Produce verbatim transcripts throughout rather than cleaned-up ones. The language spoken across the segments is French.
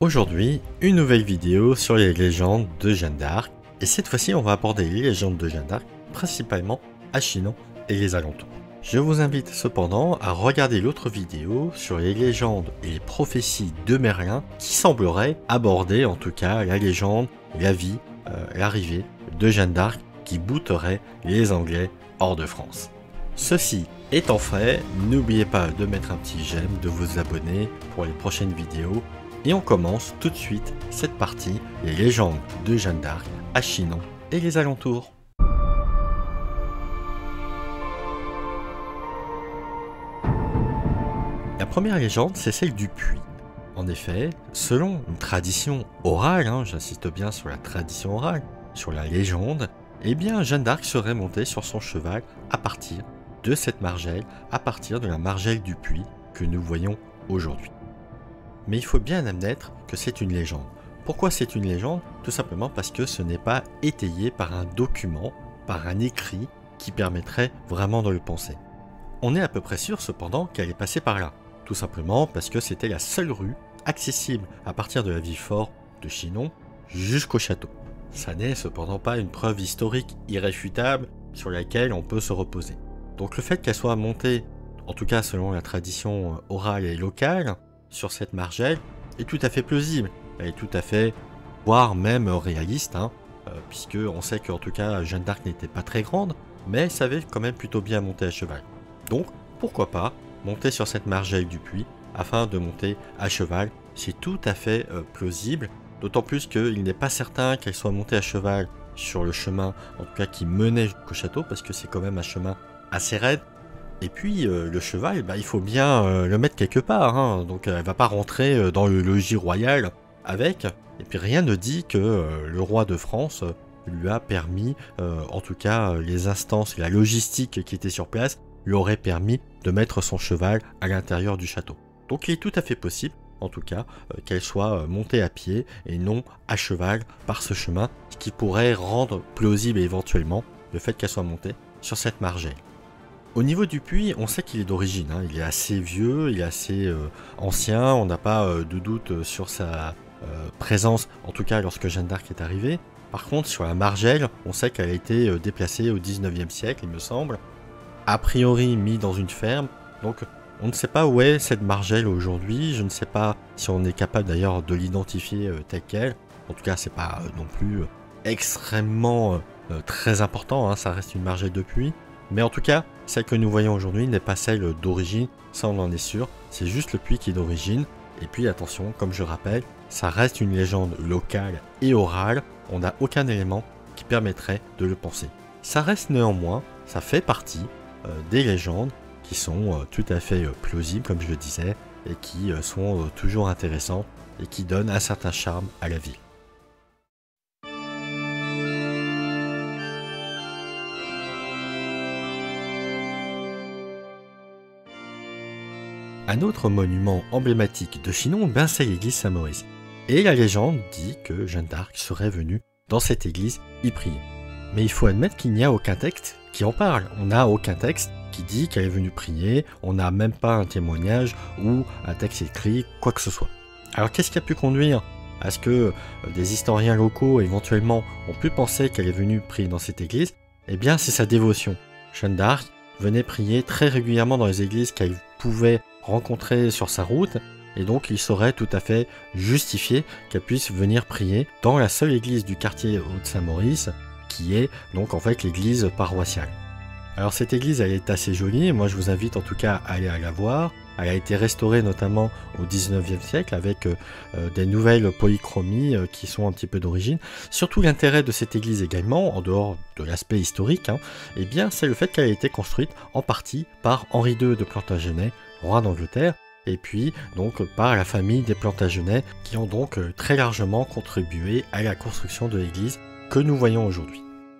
Aujourd'hui, une nouvelle vidéo sur les légendes de Jeanne d'Arc, et cette fois-ci on va aborder les légendes de Jeanne d'Arc, principalement à Chinon et les alentours. Je vous invite cependant à regarder l'autre vidéo sur les légendes et les prophéties de Merlin qui semblerait aborder en tout cas la légende, la vie, euh, l'arrivée de Jeanne d'Arc qui bouterait les Anglais hors de France. Ceci étant fait, n'oubliez pas de mettre un petit j'aime, de vous abonner pour les prochaines vidéos. Et on commence tout de suite cette partie, les légendes de Jeanne d'Arc à Chinon et les alentours. La première légende, c'est celle du puits. En effet, selon une tradition orale, hein, j'insiste bien sur la tradition orale, sur la légende, eh bien Jeanne d'Arc serait montée sur son cheval à partir de cette margelle, à partir de la margelle du puits que nous voyons aujourd'hui. Mais il faut bien admettre que c'est une légende. Pourquoi c'est une légende? Tout simplement parce que ce n'est pas étayé par un document, par un écrit qui permettrait vraiment de le penser. On est à peu près sûr cependant qu'elle est passée par là, tout simplement parce que c'était la seule rue accessible à partir de la ville forte de Chinon jusqu'au château. Ça n'est cependant pas une preuve historique irréfutable sur laquelle on peut se reposer. Donc le fait qu'elle soit montée, en tout cas selon la tradition orale et locale, sur cette margelle est tout à fait plausible, elle est tout à fait, voire même réaliste, hein, euh, puisque on sait qu'en tout cas Jeanne d'Arc n'était pas très grande, mais elle savait quand même plutôt bien monter à cheval. Donc pourquoi pas monter sur cette margelle du puits afin de monter à cheval, c'est tout à fait euh, plausible, d'autant plus qu'il n'est pas certain qu'elle soit montée à cheval sur le chemin, en tout cas qui menait jusqu'au château, parce que c'est quand même un chemin assez raide. Et puis euh, le cheval, bah, il faut bien euh, le mettre quelque part, hein. Donc elle va pas rentrer euh, dans le logis royal avec. Et puis rien ne dit que euh, le roi de France euh, lui a permis, euh, en tout cas euh, les instances et la logistique qui était sur place, lui auraient permis de mettre son cheval à l'intérieur du château. Donc il est tout à fait possible, en tout cas, euh, qu'elle soit euh, montée à pied et non à cheval par ce chemin, ce qui pourrait rendre plausible éventuellement le fait qu'elle soit montée sur cette margelle. Au niveau du puits, on sait qu'il est d'origine, hein. Il est assez vieux, il est assez euh, ancien, on n'a pas euh, de doute sur sa euh, présence, en tout cas lorsque Jeanne d'Arc est arrivée. Par contre, sur la margelle, on sait qu'elle a été euh, déplacée au dix-neuvième siècle, il me semble, a priori mis dans une ferme, donc on ne sait pas où est cette margelle aujourd'hui, je ne sais pas si on est capable d'ailleurs de l'identifier euh, telle qu'elle, en tout cas c'est pas euh, non plus euh, extrêmement euh, très important, hein, ça reste une margelle de puits. Mais en tout cas, celle que nous voyons aujourd'hui n'est pas celle d'origine, ça on en est sûr, c'est juste le puits qui est d'origine. Et puis attention, comme je rappelle, ça reste une légende locale et orale, on n'a aucun élément qui permettrait de le penser. Ça reste néanmoins, ça fait partie euh, des légendes qui sont euh, tout à fait euh, plausibles, comme je le disais, et qui euh, sont euh, toujours intéressantes et qui donnent un certain charme à la ville. Un autre monument emblématique de Chinon, ben c'est l'église Saint-Maurice. Et la légende dit que Jeanne d'Arc serait venue dans cette église y prier. Mais il faut admettre qu'il n'y a aucun texte qui en parle. On n'a aucun texte qui dit qu'elle est venue prier, on n'a même pas un témoignage ou un texte écrit, quoi que ce soit. Alors qu'est-ce qui a pu conduire à ce que des historiens locaux éventuellement ont pu penser qu'elle est venue prier dans cette église? Eh bien c'est sa dévotion. Jeanne d'Arc venait prier très régulièrement dans les églises qu'elle pouvait rencontrer sur sa route, et donc il serait tout à fait justifié qu'elle puisse venir prier dans la seule église du quartier Haute-Saint-Maurice, qui est donc en fait l'église paroissiale. Alors cette église elle est assez jolie, moi je vous invite en tout cas à aller à la voir. Elle a été restaurée notamment au dix-neuvième siècle avec euh, des nouvelles polychromies euh, qui sont un petit peu d'origine. Surtout l'intérêt de cette église également, en dehors de l'aspect historique, hein, eh bien c'est le fait qu'elle a été construite en partie par Henri deux de Plantagenet, roi d'Angleterre, et puis donc par la famille des Plantagenets qui ont donc euh, très largement contribué à la construction de l'église que nous voyons aujourd'hui.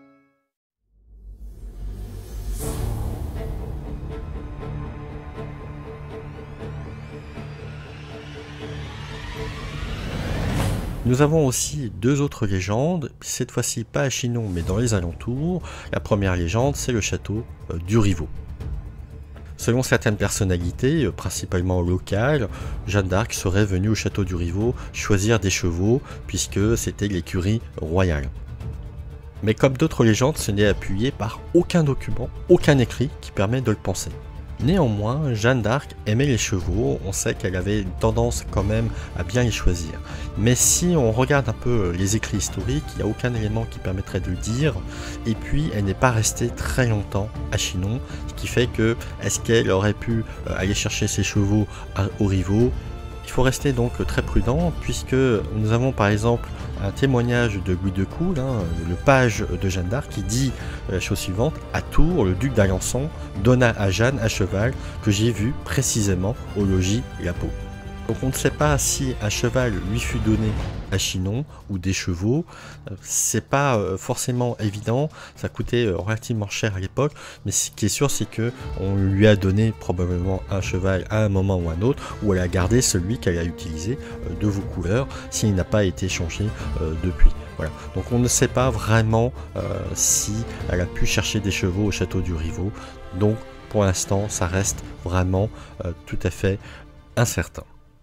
Nous avons aussi deux autres légendes, cette fois-ci pas à Chinon mais dans les alentours. La première légende, c'est le château euh, du Rivaux. Selon certaines personnalités, principalement locales, Jeanne d'Arc serait venue au château du Rivaux choisir des chevaux, puisque c'était l'écurie royale. Mais comme d'autres légendes, ce n'est appuyé par aucun document, aucun écrit qui permet de le penser. Néanmoins, Jeanne d'Arc aimait les chevaux, on sait qu'elle avait une tendance quand même à bien les choisir. Mais si on regarde un peu les écrits historiques, il n'y a aucun élément qui permettrait de le dire. Et puis, elle n'est pas restée très longtemps à Chinon, ce qui fait que, est-ce qu'elle aurait pu aller chercher ses chevaux au Rivaux? Il faut rester donc très prudent, puisque nous avons par exemple un témoignage de Louis de Coul, hein, le page de Jeanne d'Arc, qui dit la chose suivante: à Tours, le duc d'Alençon donna à Jeanne un cheval que j'ai vu précisément au logis Lapeau. Donc on ne sait pas si un cheval lui fut donné à Chinon ou des chevaux, c'est pas forcément évident, ça coûtait relativement cher à l'époque, mais ce qui est sûr c'est que on lui a donné probablement un cheval à un moment ou un autre, ou elle a gardé celui qu'elle a utilisé de vos couleurs s'il n'a pas été changé depuis. Voilà. Donc on ne sait pas vraiment euh, si elle a pu chercher des chevaux au château du Rivaux, donc pour l'instant ça reste vraiment euh, tout à fait incertain.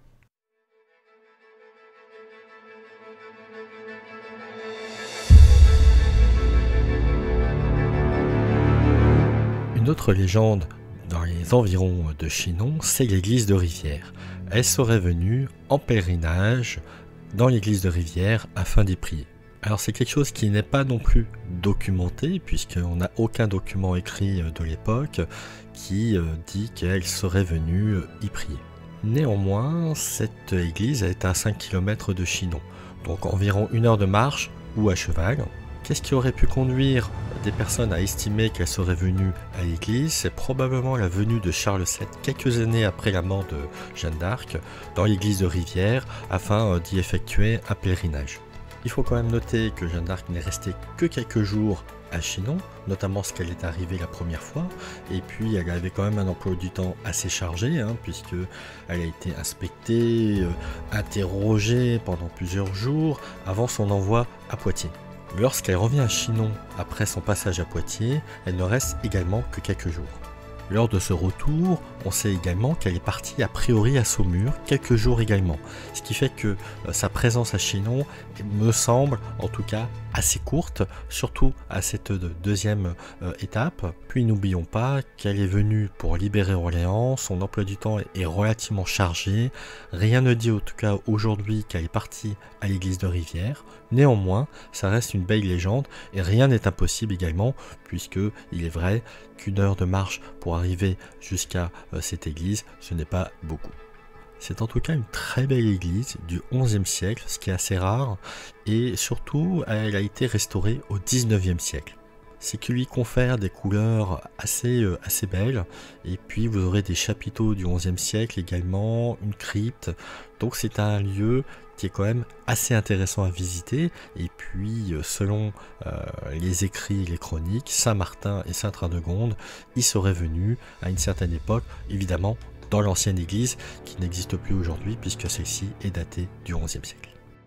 Une autre légende dans les environs de Chinon, c'est l'église de Rivière. Elle serait venue en pèlerinage dans l'église de Rivière afin d'y prier. Alors c'est quelque chose qui n'est pas non plus documenté, puisqu'on n'a aucun document écrit de l'époque qui dit qu'elle serait venue y prier. Néanmoins, cette église est à cinq kilomètres de Chinon, donc environ une heure de marche ou à cheval. Qu'est-ce qui aurait pu conduire des personnes à estimer qu'elle serait venue à l'église? C'est probablement la venue de Charles sept, quelques années après la mort de Jeanne d'Arc, dans l'église de Rivière, afin d'y effectuer un pèlerinage. Il faut quand même noter que Jeanne d'Arc n'est restée que quelques jours à Chinon, notamment parce qu'elle est arrivée la première fois, et puis elle avait quand même un emploi du temps assez chargé, hein, puisque elle a été inspectée, euh, interrogée pendant plusieurs jours avant son envoi à Poitiers. Lorsqu'elle revient à Chinon après son passage à Poitiers, elle ne reste également que quelques jours. Lors de ce retour, on sait également qu'elle est partie a priori à Saumur, quelques jours également. Ce qui fait que euh, sa présence à Chinon me semble en tout cas assez courte, surtout à cette deuxième euh, étape. Puis n'oublions pas qu'elle est venue pour libérer Orléans, son emploi du temps est relativement chargé. Rien ne dit en tout cas aujourd'hui qu'elle est partie à l'église de Rivière. Néanmoins, ça reste une belle légende et rien n'est impossible également, puisque il est vrai qu'une heure de marche pour arriver jusqu'à euh, cette église, ce n'est pas beaucoup. C'est en tout cas une très belle église du onzième siècle, ce qui est assez rare, et surtout elle a été restaurée au dix-neuvième siècle. C'est qui lui confère des couleurs assez, euh, assez belles, et puis vous aurez des chapiteaux du onzième siècle également, une crypte, donc c'est un lieu qui est quand même assez intéressant à visiter. Et puis selon euh, les écrits, les chroniques, Saint-Martin et Sainte-Radegonde y seraient venus à une certaine époque, évidemment dans l'ancienne église qui n'existe plus aujourd'hui puisque celle-ci est datée du onzième siècle.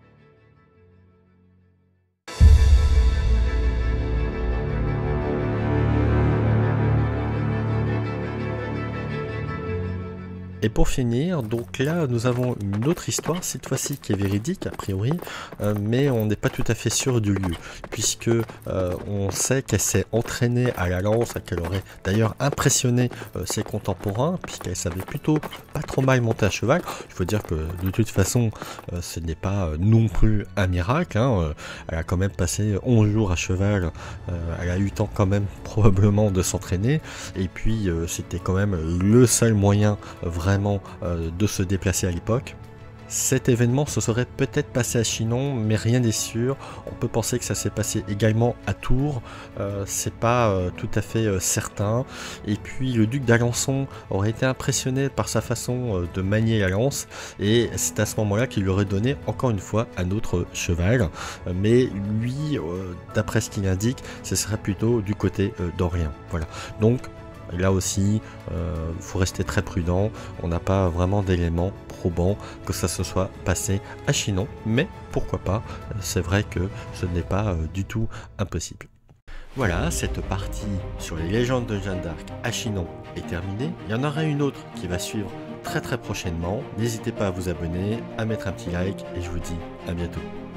Et pour finir, donc là nous avons une autre histoire, cette fois-ci qui est véridique a priori, euh, mais on n'est pas tout à fait sûr du lieu, puisque euh, on sait qu'elle s'est entraînée à la lance, qu'elle aurait d'ailleurs impressionné euh, ses contemporains, puisqu'elle savait plutôt pas trop mal monter à cheval. Il faut dire que de toute façon euh, ce n'est pas non plus un miracle, hein, euh, elle a quand même passé onze jours à cheval, euh, elle a eu le temps quand même probablement de s'entraîner, et puis euh, c'était quand même le seul moyen euh, vraiment euh, de se déplacer à l'époque. Cet événement se serait peut-être passé à Chinon, mais rien n'est sûr. On peut penser que ça s'est passé également à Tours, euh, c'est pas euh, tout à fait euh, certain. Et puis le duc d'Alençon aurait été impressionné par sa façon euh, de manier la lance, et c'est à ce moment-là qu'il lui aurait donné encore une fois un autre cheval. Euh, mais lui, euh, d'après ce qu'il indique, ce serait plutôt du côté euh, d'Orléans. Voilà. Donc là aussi, il euh, faut rester très prudent, on n'a pas vraiment d'éléments probants que ça se soit passé à Chinon, mais pourquoi pas, c'est vrai que ce n'est pas euh, du tout impossible. Voilà, cette partie sur les légendes de Jeanne d'Arc à Chinon est terminée. Il y en aura une autre qui va suivre très très prochainement. N'hésitez pas à vous abonner, à mettre un petit like et je vous dis à bientôt.